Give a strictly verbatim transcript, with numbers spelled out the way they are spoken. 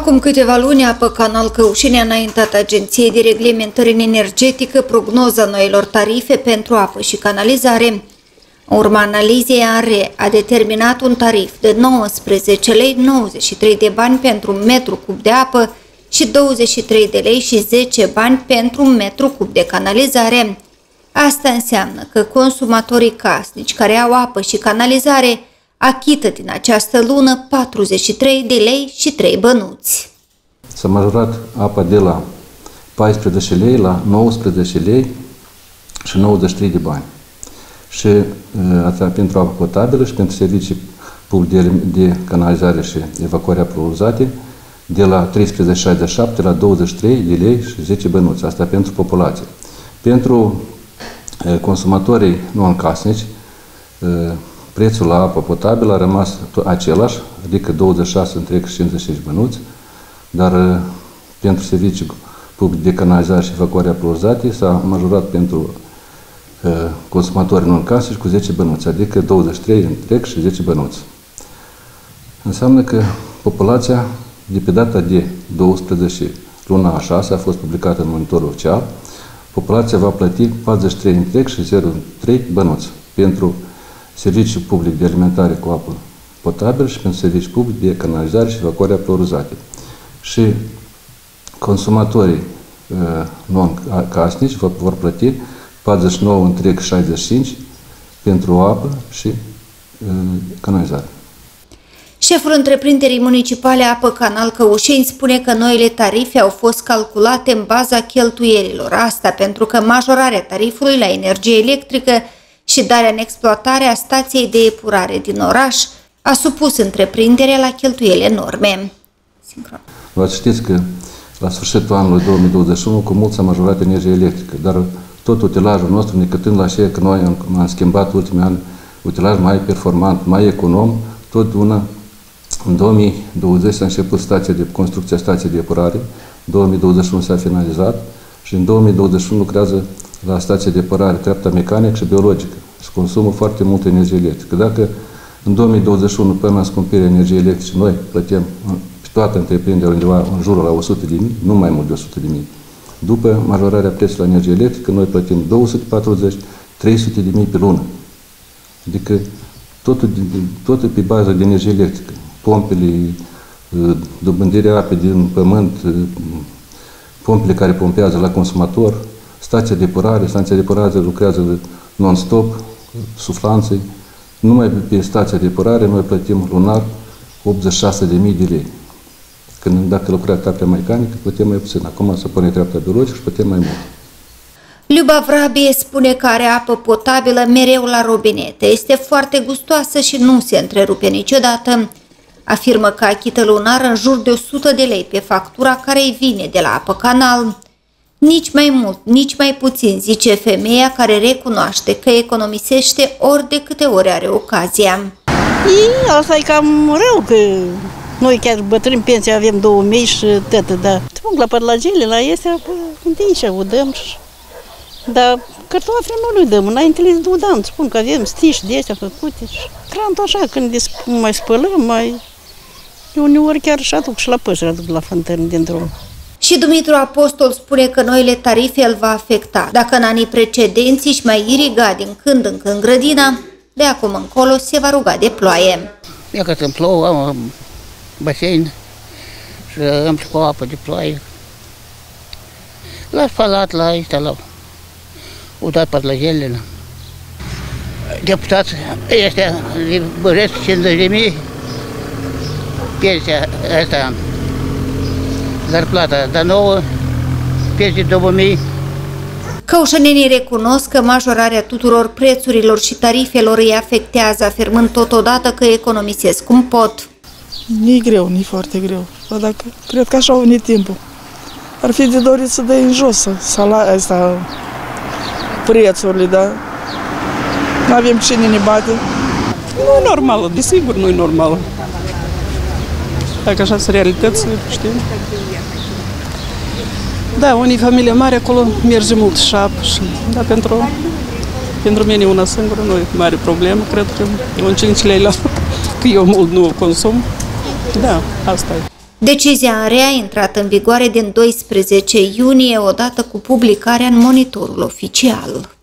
Acum câteva luni, Apă Canal Căușeni a înaintat Agenției de Reglementare în Energetică prognoza noilor tarife pentru apă și canalizare. În urma analizei, A N R E a determinat un tarif de nouăsprezece lei nouăzeci și trei de bani pentru un metru cub de apă și douăzeci și trei de lei și zece bani pentru un metru cub de canalizare. Asta înseamnă că consumatorii casnici care au apă și canalizare achită din această lună patruzeci și trei de lei și trei bănuți. S-a majorat apa de la paisprezece lei la nouăsprezece lei și nouăzeci și trei de bani. Și asta pentru apă potabilă și pentru servicii publice de, de canalizare și evacuarea apelor uzate, de la treisprezece șaizeci și șapte la douăzeci și trei de lei și zece bănuți. Asta pentru populație. Pentru consumatorii non-casnici, prețul la apă potabilă a rămas același, adică douăzeci și șase întreg și cincizeci și cinci bănuți, dar pentru servicii publice de canalizare și evacuarea apelor uzate s-a majorat pentru consumatorii non-casnici cu zece bănuți, adică douăzeci și trei întreg și zece bănuți. Înseamnă că populația, de pe data de douăsprezece luna a șasea, a fost publicată în monitorul oficial, populația va plăti patruzeci și trei întreg și zero trei bănuți pentru serviciu public de alimentare cu apă potabilă și pentru serviciu public de canalizare și evacuarea apelor uzate. Și consumatorii uh, non-casnici vor, vor plăti patruzeci și nouă întreg șaizeci și cinci pentru apă și uh, canalizare. Șeful întreprinderii municipale Apă Canal Căușeni spune că noile tarife au fost calculate în baza cheltuielilor. Asta pentru că majorarea tarifului la energie electrică și darea în exploatare a stației de epurare din oraș a supus întreprinderea la cheltuieli enorme. Sincron. Vă știți că la sfârșitul anului două mii douăzeci și unu cu mult s-a majorat energia electrică, dar tot utilajul nostru, necătând la aceea că noi am schimbat ultimii ani utilaj mai performant, mai econom, tot una. În două mii douăzeci s-a început stația de, construcția stației de epurare, două mii douăzeci și unu s-a finalizat și în două mii douăzeci și unu lucrează la stația de epurare treapta mecanică și biologică și consumă foarte multă energie electrică. Dacă în două mii douăzeci și unu, până la scumpirea energiei electrice, noi plătim pe toată întreprinderea undeva în jurul la o sută de mii, nu mai mult de o sută de mii. După majorarea prețului la energie electrică, noi plătim două sute patruzeci - trei sute de mii pe lună. Adică totul, totul pe bază de energie electrică. Pompele, dobândirea apei din pământ, pompele care pompează la consumator, stația de epurare, stația de epurare lucrează non-stop, suflanței. Numai pe stația de epurare noi plătim lunar optzeci și șase de mii de lei. Când dacă lucrează treapta mecanică, plătim mai puțin. Acum se pune treapta biologică și plătim mai mult. Luba Vrabie spune că are apă potabilă mereu la robinete. Este foarte gustoasă și nu se întrerupe niciodată. Afirmă că achită lunar în jur de o sută de lei pe factura care îi vine de la Apă Canal. Nici mai mult, nici mai puțin, zice femeia care recunoaște că economisește ori de câte ori are ocazia. E, asta e cam rău, că noi chiar bătrâni pensia avem două mii și tătă, dar spun la parlagele, la este, unde și o dăm, dar cartofii nu le dăm, înainte le dăm, spun că avem stiși de astea făcute și crantul așa, când le mai spălăm, mai... uneori chiar și aduc și la păsări, aduc la fântâni din drum. Și Dumitru Apostol spune că noile tarife îl va afecta. Dacă în anii precedenți își mai iriga din când în când grădina, de acum încolo se va ruga de ploaie. Eu că îmi plouă, am basen și am și cu apă de ploaie. La spălat, la astea, la udat pătlăgelele. Deputați ăștia le băresc cincizeci de mii pensia asta, dar plata, dar nouă peste două mii. Căușenenii recunosc că majorarea tuturor prețurilor și tarifelor îi afectează, afirmând totodată că economisesc cum pot. Nu-i greu, nu-i foarte greu. Dar dacă, cred că așa a venit timpul. Ar fi de dorit să dai în jos salaria asta, prețurile, dar nu avem cine ne bate. Nu e normală, desigur nu e normală. Dacă așa sunt realități, știm. Da, unii familie mari, acolo merge mult și apă. Și, da, pentru, pentru mine una singură nu e mare problemă. Cred că un cinci lei la că eu mult nu consum. Da, asta e. Decizia A R E a intrat în vigoare din doisprezece iunie, odată cu publicarea în Monitorul Oficial.